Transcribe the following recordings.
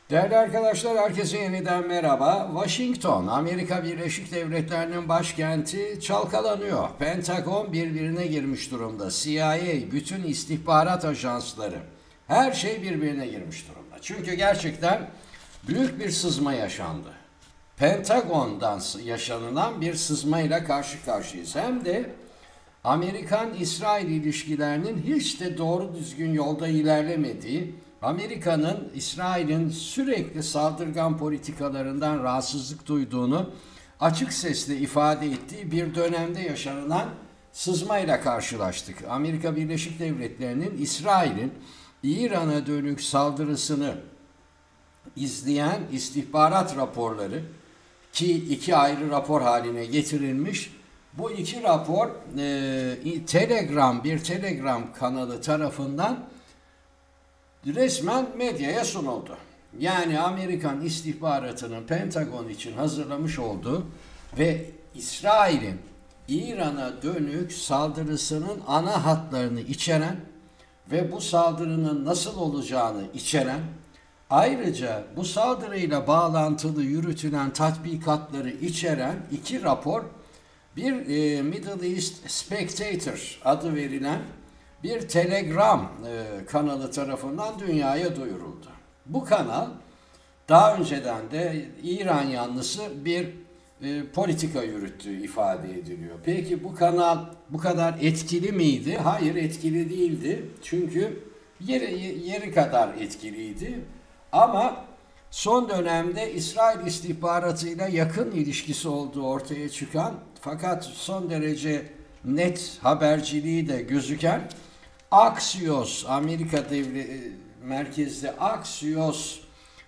Değerli arkadaşlar, herkese yeniden merhaba. Washington, Amerika Birleşik Devletleri'nin başkenti çalkalanıyor. Pentagon birbirine girmiş durumda. CIA, bütün istihbarat ajansları, her şey birbirine girmiş durumda. Çünkü gerçekten büyük bir sızma yaşandı. Pentagon'dan yaşanılan bir sızmayla karşı karşıyayız. Hem de Amerikan-İsrail ilişkilerinin hiç de doğru düzgün yolda ilerlemediği, Amerika'nın İsrail'in sürekli saldırgan politikalarından rahatsızlık duyduğunu açık sesle ifade ettiği bir dönemde yaşanılan sızmayla karşılaştık. Amerika Birleşik Devletleri'nin İsrail'in İran'a dönük saldırısını izleyen istihbarat raporları, ki iki ayrı rapor haline getirilmiş. Bu iki rapor bir Telegram kanalı tarafından resmen medyaya sunuldu. Yani Amerikan istihbaratının Pentagon için hazırlamış olduğu ve İsrail'in İran'a dönük saldırısının ana hatlarını içeren ve bu saldırının nasıl olacağını içeren, ayrıca bu saldırıyla bağlantılı yürütülen tatbikatları içeren iki rapor bir Middle East Spectator adı verilen bir Telegram kanalı tarafından dünyaya duyuruldu. Bu kanal daha önceden de İran yanlısı bir politika yürüttüğü ifade ediliyor. Peki bu kanal bu kadar etkili miydi? Hayır, etkili değildi. Çünkü yeri kadar etkiliydi. Ama son dönemde İsrail istihbaratıyla yakın ilişkisi olduğu ortaya çıkan, fakat son derece net haberciliği de gözüken Axios, Amerika merkezli Axios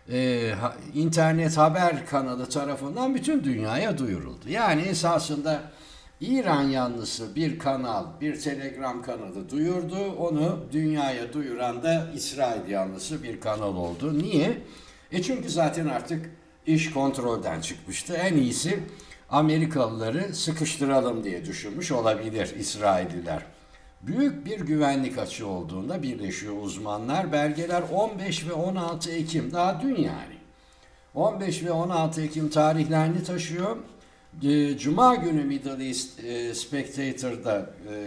internet haber kanalı tarafından bütün dünyaya duyuruldu. Yani esasında İran yanlısı bir kanal, bir Telegram kanalı duyurdu. Onu dünyaya duyuran da İsrail yanlısı bir kanal oldu. Niye? Çünkü zaten artık iş kontrolden çıkmıştı. En iyisi Amerikalıları sıkıştıralım diye düşünmüş olabilir İsrailliler. Büyük bir güvenlik açığı olduğunda birleşiyor uzmanlar. Belgeler 15 ve 16 Ekim, daha dün yani. 15 ve 16 Ekim tarihlerini taşıyor. Cuma günü Middle East Spectator'da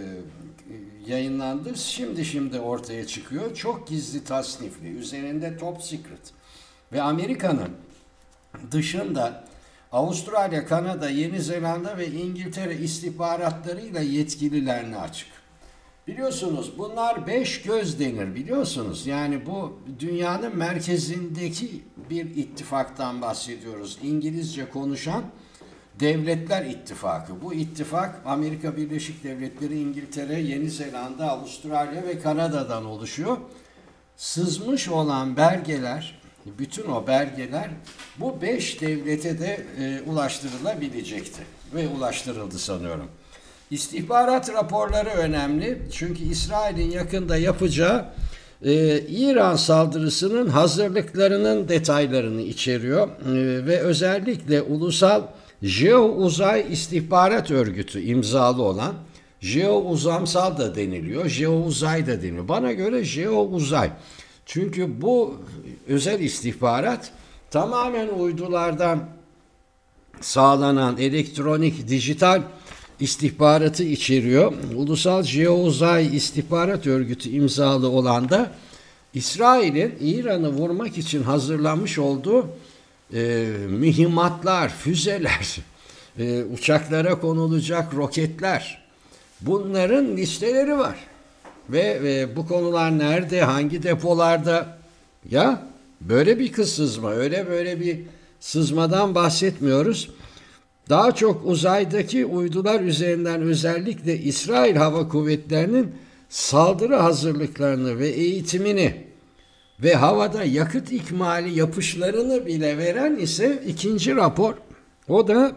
yayınlandı. Şimdi ortaya çıkıyor. Çok gizli tasnifli. Üzerinde top secret. Ve Amerika'nın dışında Avustralya, Kanada, Yeni Zelanda ve İngiltere istihbaratlarıyla yetkililerine açık. Biliyorsunuz bunlar beş göz denir, biliyorsunuz. Yani bu dünyanın merkezindeki bir ittifaktan bahsediyoruz. İngilizce konuşan Devletler İttifakı. Bu ittifak Amerika Birleşik Devletleri, İngiltere, Yeni Zelanda, Avustralya ve Kanada'dan oluşuyor. Sızmış olan belgeler, bütün o belgeler bu beş devlete de ulaştırılabilecekti. Ve ulaştırıldı sanıyorum. İstihbarat raporları önemli. Çünkü İsrail'in yakında yapacağı İran saldırısının hazırlıklarının detaylarını içeriyor. Ve özellikle Ulusal Jeo-Uzay İstihbarat Örgütü imzalı olan, Jeo-Uzamsal da deniliyor, Jeo-Uzay da deniliyor. Bana göre Jeo-Uzay. Çünkü bu özel istihbarat tamamen uydulardan sağlanan elektronik, dijital istihbaratı içeriyor. Ulusal Jeo-Uzay İstihbarat Örgütü imzalı olan da İsrail'in İran'ı vurmak için hazırlanmış olduğu mühimmatlar, füzeler, uçaklara konulacak roketler, bunların listeleri var. Ve bu konular nerede, hangi depolarda? Ya böyle bir sızma, öyle böyle bir sızmadan bahsetmiyoruz. Daha çok uzaydaki uydular üzerinden özellikle İsrail Hava Kuvvetleri'nin saldırı hazırlıklarını ve eğitimini ve havada yakıt ikmali yapışlarını bile veren ise ikinci rapor. O da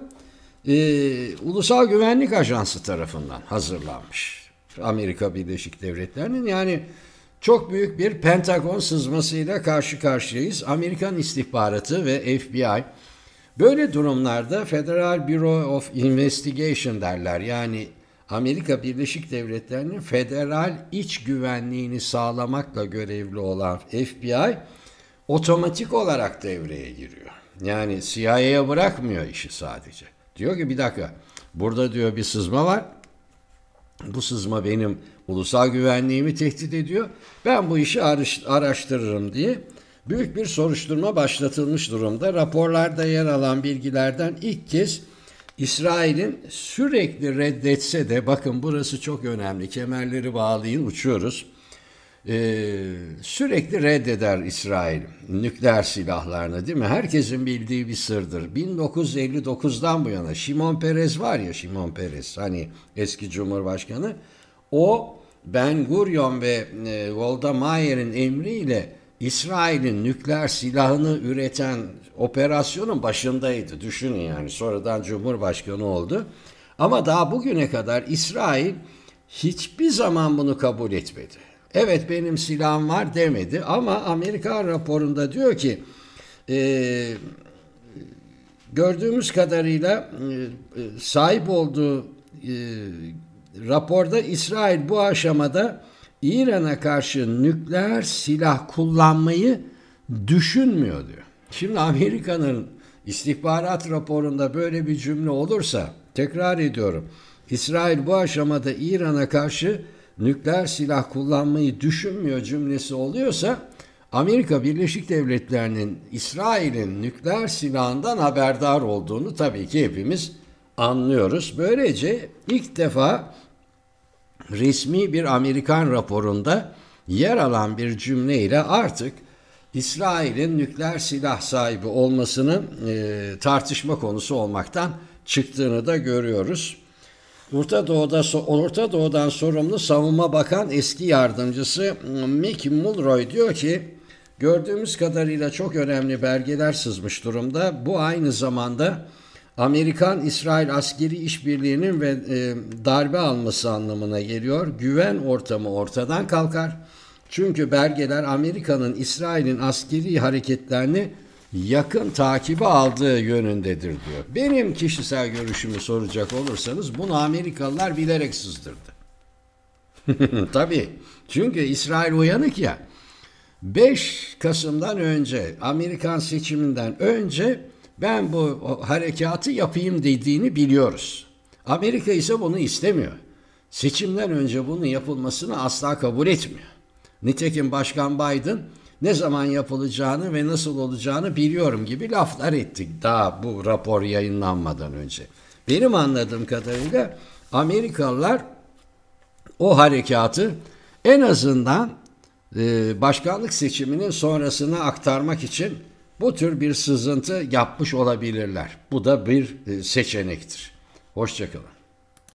Ulusal Güvenlik Ajansı tarafından hazırlanmış. Amerika Birleşik Devletleri'nin, yani çok büyük bir Pentagon sızmasıyla karşı karşıyayız. Amerikan istihbaratı ve FBI böyle durumlarda Federal Bureau of Investigation derler. Yani Amerika Birleşik Devletleri'nin federal iç güvenliğini sağlamakla görevli olan FBI otomatik olarak devreye giriyor. Yani CIA'ya bırakmıyor işi sadece. Diyor ki bir dakika, burada diyor bir sızma var. Bu sızma benim ulusal güvenliğimi tehdit ediyor. Ben bu işi araştırırım diye büyük bir soruşturma başlatılmış durumda. Raporlarda yer alan bilgilerden ilk kez İsrail'in sürekli reddetse de, bakın burası çok önemli, kemerleri bağlayın, uçuyoruz. Sürekli reddeder İsrail nükleer silahlarını, değil mi? Herkesin bildiği bir sırdır. 1959'dan bu yana Şimon Peres var ya, Şimon Peres, hani eski Cumhurbaşkanı, o Ben Gurion ve Golda Meir'in emriyle İsrail'in nükleer silahını üreten operasyonun başındaydı. Düşünün yani, sonradan Cumhurbaşkanı oldu. Ama daha bugüne kadar İsrail hiçbir zaman bunu kabul etmedi. Evet, benim silahım var demedi ama Amerikan raporunda diyor ki gördüğümüz kadarıyla sahip olduğu raporda İsrail bu aşamada İran'a karşı nükleer silah kullanmayı düşünmüyor diyor. Şimdi Amerika'nın istihbarat raporunda böyle bir cümle olursa, tekrar ediyorum, İsrail bu aşamada İran'a karşı nükleer silah kullanmayı düşünmüyor cümlesi oluyorsa, Amerika Birleşik Devletleri'nin İsrail'in nükleer silahından haberdar olduğunu tabii ki hepimiz anlıyoruz. Böylece ilk defa resmi bir Amerikan raporunda yer alan bir cümleyle artık İsrail'in nükleer silah sahibi olmasının tartışma konusu olmaktan çıktığını da görüyoruz. Orta Doğu'dan sorumlu Savunma Bakan eski yardımcısı Mick Mulroy diyor ki, gördüğümüz kadarıyla çok önemli belgeler sızmış durumda. Bu aynı zamanda Amerikan-İsrail askeri işbirliğinin ve darbe alması anlamına geliyor. Güven ortamı ortadan kalkar. Çünkü belgeler Amerika'nın İsrail'in askeri hareketlerini yakın takibe aldığı yönündedir diyor. Benim kişisel görüşümü soracak olursanız bunu Amerikalılar bilerek sızdırdı. Tabii. Çünkü İsrail uyanık ya. 5 Kasım'dan önce, Amerikan seçiminden önce ben bu harekatı yapayım dediğini biliyoruz. Amerika ise bunu istemiyor. Seçimden önce bunun yapılmasını asla kabul etmiyor. Nitekim Başkan Biden ne zaman yapılacağını ve nasıl olacağını biliyorum gibi laflar ettik daha bu rapor yayınlanmadan önce. Benim anladığım kadarıyla Amerikalılar o harekatı en azından başkanlık seçiminin sonrasına aktarmak için bu tür bir sızıntı yapmış olabilirler. Bu da bir seçenektir. Hoşça kalın.